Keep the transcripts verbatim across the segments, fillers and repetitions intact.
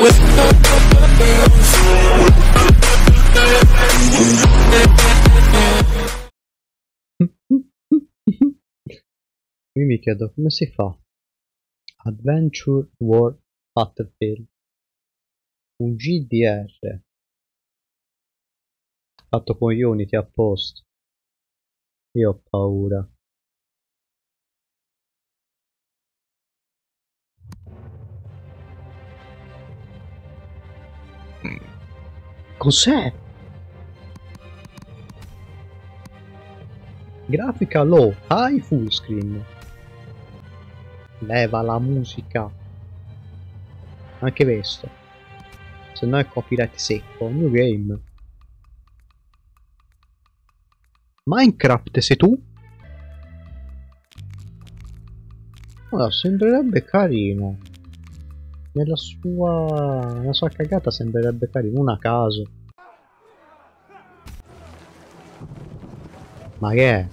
Io mi chiedo come si fa. Adventure War Battlefield. Un G D R. Fatto con Unity apposta. Io ho paura. Cos'è? Grafica low, high, full screen. Leva la musica. Anche questo. Se no è copyright secco. New game. Minecraft sei tu? Allora, sembrerebbe carino. Nella sua... nella sua cagata sembrerebbe carino. Un a caso. Ma che è?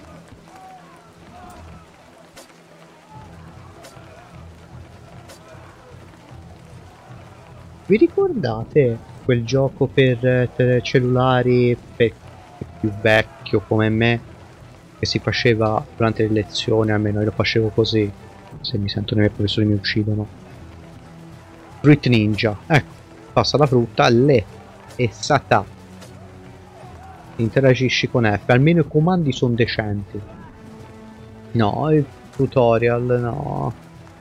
Vi ricordate quel gioco per eh, cellulari per più vecchio come me che si faceva durante le lezioni? Almeno io lo facevo così. Se mi sentono i miei professori mi uccidono. Fruit Ninja. Ecco, passa la frutta, le e sata. Interagisci con F, almeno i comandi sono decenti. No, il tutorial no.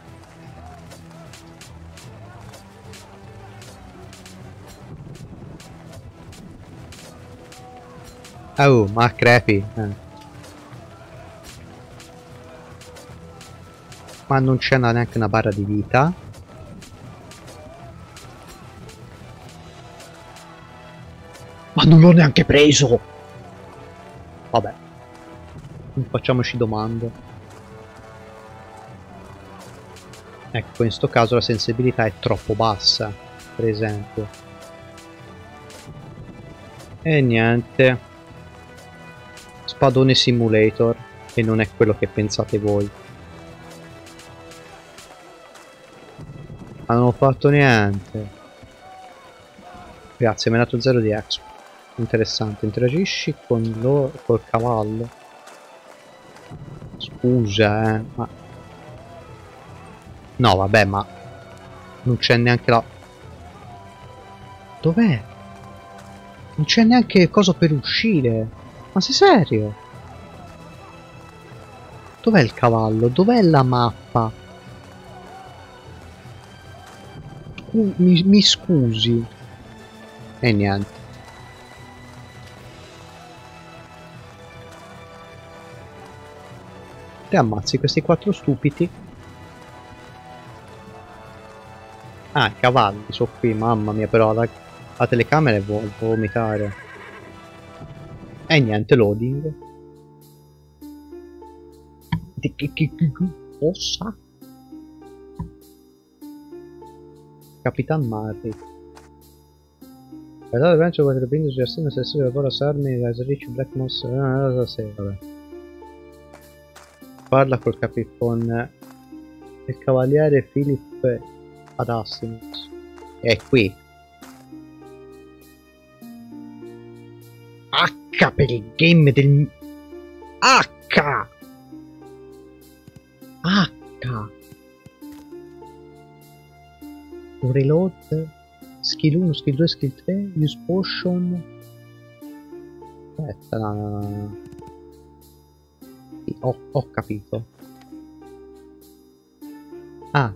Oh, ma crepi. Eh. Ma non c'è neanche una barra di vita. Ma non l'ho neanche preso! Vabbè. Non facciamoci domande. Ecco, in sto caso la sensibilità è troppo bassa, per esempio. E niente. Spadone Simulator, e non è quello che pensate voi. Ma non ho fatto niente. Grazie, mi ha dato zero di expo. Interessante, interagisci con loro, col cavallo. Scusa, eh, ma... no, vabbè, ma... non c'è neanche la... dov'è? Non c'è neanche cosa per uscire. Ma sei serio? Dov'è il cavallo? Dov'è la mappa? Uh, mi, mi scusi. E niente. Te ammazzi questi quattro stupidi. Ah, i cavalli sono qui, mamma mia, però la, la telecamera è vuol vomitare. E niente, loading. Ossa. Capitan Marri. Guardate il rancio quattro bindi su Arsene se si lavora Sarmi as rich black moss. Ah, sì, vabbè. Parla col capi con il cavaliere Philip ad Assimus. È qui. H per il game del... H! H! Un reload, skill uno, skill due, skill tre, use potion. Aspetta, no, no, no. Sì, ho, ho capito. Ah,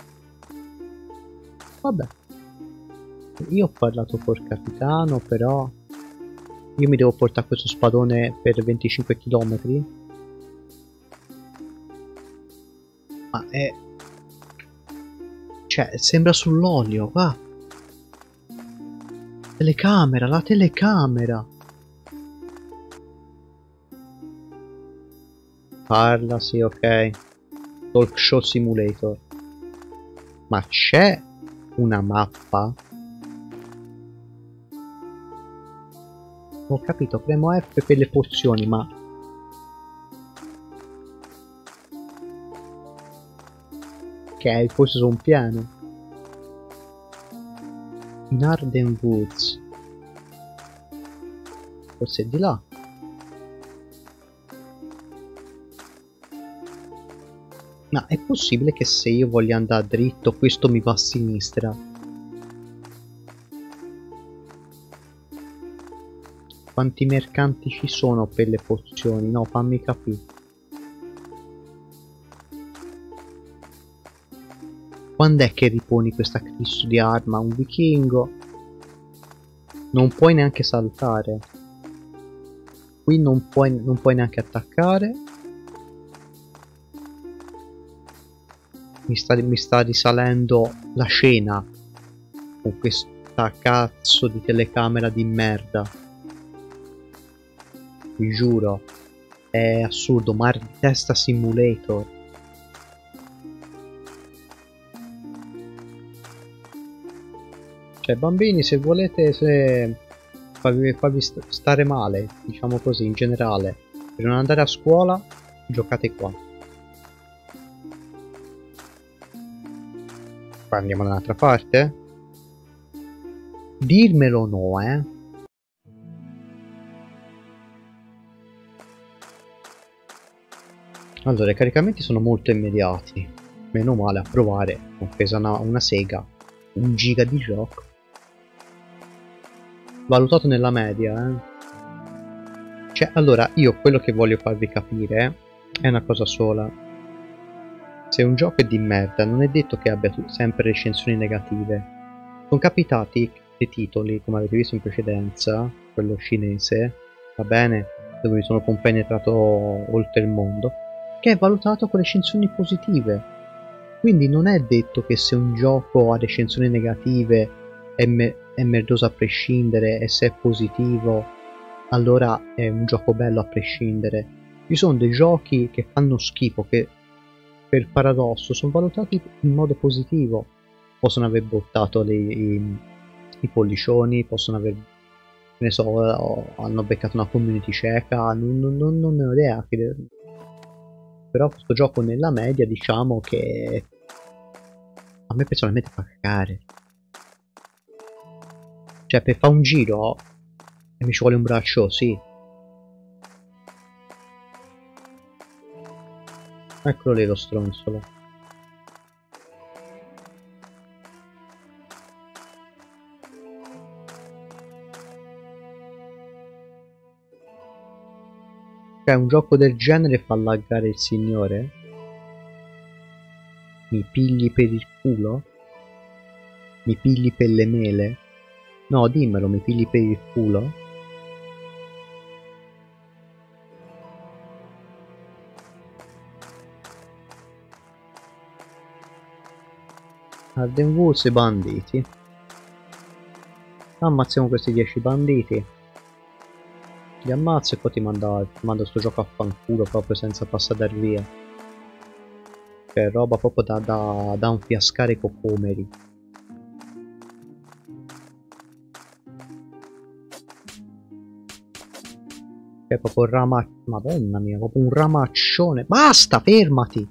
vabbè. Io ho parlato col capitano, però io mi devo portare questo spadone per venticinque chilometri. Ma è... cioè, sembra sull'olio, va. Telecamera, la telecamera. Parla, sì, ok. Talk Show Simulator. Ma c'è una mappa? Ho capito, premo F per le pozioni, ma... ok, forse sono pieno. In Arden Woods. Forse è di là. Ma è possibile che se io voglio andare dritto questo mi va a sinistra? Quanti mercanti ci sono per le pozioni? No, fammi capire. Quando è che riponi questa Cristo di arma? Un vichingo? Non puoi neanche saltare. Qui non puoi, non puoi neanche attaccare. Mi sta, mi sta risalendo la scena con questa cazzo di telecamera di merda. Vi giuro, è assurdo. Mar di testa simulator. Cioè, bambini, se volete se farvi, farvi stare male, diciamo così, in generale, per non andare a scuola, giocate qua. Poi andiamo da un'altra parte. Dirmelo no, eh. Allora, i caricamenti sono molto immediati. Meno male a provare, compresa una, una sega, un giga di gioco. Valutato nella media, eh. Cioè, allora, io quello che voglio farvi capire è una cosa sola. Se un gioco è di merda, non è detto che abbia sempre recensioni negative. Sono capitati dei titoli, come avete visto in precedenza, quello cinese, va bene, dove mi sono compenetrato oltre il mondo, che è valutato con recensioni positive. Quindi non è detto che se un gioco ha recensioni negative è, me è merdoso a prescindere, e se è positivo allora è un gioco bello a prescindere. Ci sono dei giochi che fanno schifo, che per paradosso sono valutati in modo positivo. Possono aver bottato le, i, i pollicioni, possono aver, ne so, hanno beccato una community cieca, non, non, non ne ho idea. Però questo gioco nella media, diciamo che a me personalmente fa cagare. Cioè, per fare un giro e mi ci vuole un braccio, sì. Eccolo lì lo stronzolo. Cioè, un gioco del genere fa laggare il signore? Mi pigli per il culo? Mi pigli per le mele? No, dimmelo, mi pigli per il culo? Arden Woods e banditi. Ammazziamo questi dieci banditi. Li ammazzo e poi ti mando, ti mando sto gioco a fanculo proprio senza passare via. Cioè, roba proprio da, da, da infiascare i cocomeri. È proprio un rama... Madonna mia, proprio un ramaccione. Basta, fermati!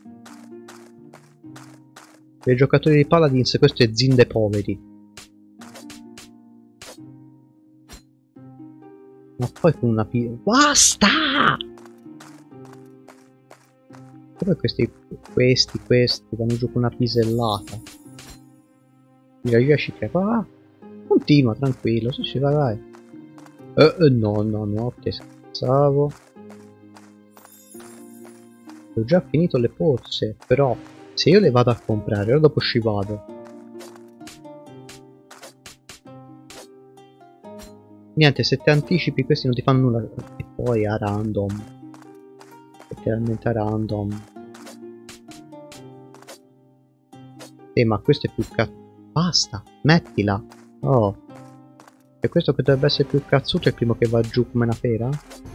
Per i giocatori di Paladins questo è Zin dei poveri. Ma poi con una pi... Basta! Come questi, questi, questi vanno giù con una pisellata. Riesci che... Ah, continua, tranquillo, sì, sì, vai, vai. Eh, eh, no, no, no, ti scherzavo. Ho già finito le pozze, però se io le vado a comprare, ora dopo ci vado. Niente, se ti anticipi questi non ti fanno nulla. E poi a random. Letteralmente a random. Eh, ma questo è più cazzo. Basta, mettila. Oh. E questo che dovrebbe essere più cazzuto è il primo che va giù come una pera?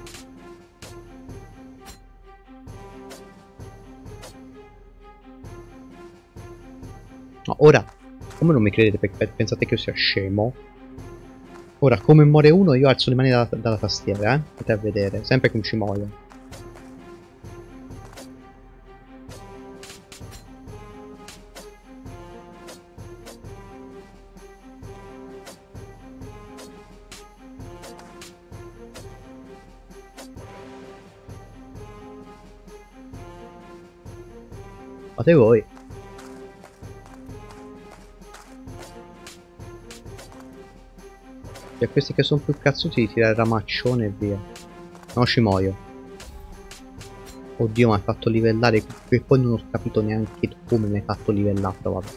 No, ora, come non mi credete perché pensate che io sia scemo? Ora, come muore uno io alzo le mani dalla, dalla tastiera, eh? Potete vedere, sempre che non ci muoio. Fate voi. E questi che sono più cazzuti ti tira il ramaccione e via. Non ci muoio. Oddio, mi hai fatto livellare, e poi non ho capito neanche tu come mi hai fatto livellare, però vabbè.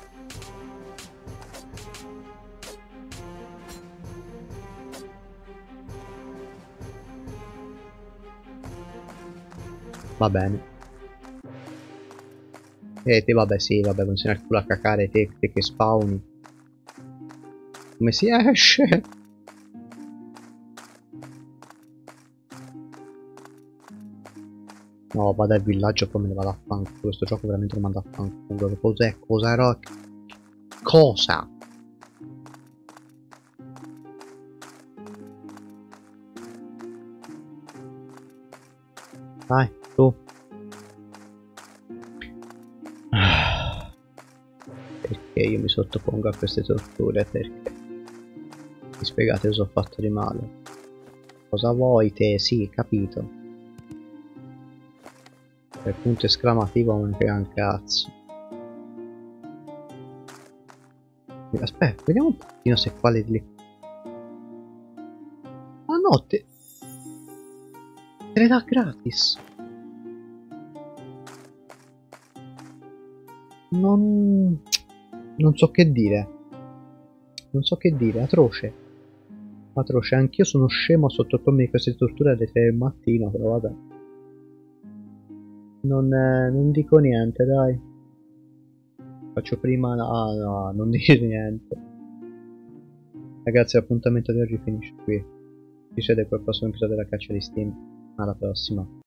Va bene. E te vabbè sì, vabbè, continua il culo a cacare te, te che spawni. Come si esce? No, vado al villaggio e poi me ne vado a fanculo. Questo gioco veramente lo manda a fanculo. Cos'è? Cos'era? Cosa? Dai, tu. Perché io mi sottopongo a queste torture? Perché? Mi spiegate cosa ho fatto di male? Cosa vuoi te? Sì, capito. Per punto esclamativo non frega un cazzo. Aspetta, vediamo un pochino se quale delle... Ah no, te... te le dà gratis. Non... non so che dire. Non so che dire, atroce. Atroce, anch'io sono scemo a sottopormi a queste torture alle tre del mattino, però vabbè. Non, eh, non dico niente, dai. Faccio prima... Ah no, non dire niente. Ragazzi, l'appuntamento di oggi finisce qui. Ci vede quel prossimo episodio della caccia di Steam. Alla prossima.